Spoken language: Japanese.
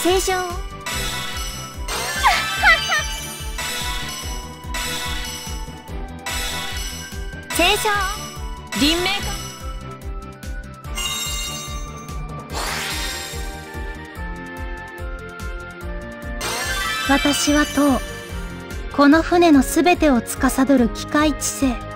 正常正常輪命か。 私は唐、この船のすべてを司る機械知性。